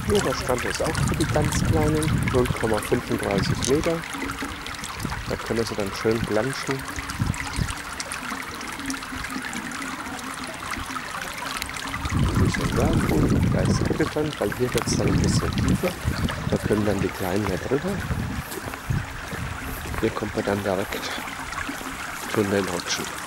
Hier der Strand ist auch für die ganz Kleinen, 0,35 Meter. Da können sie dann schön planschen. Da ist abgetrennt, weil hier wird es dann ein bisschen tiefer. Da können dann die Kleinen nicht drüber. Hier kommt man dann direkt zu den Rutschen.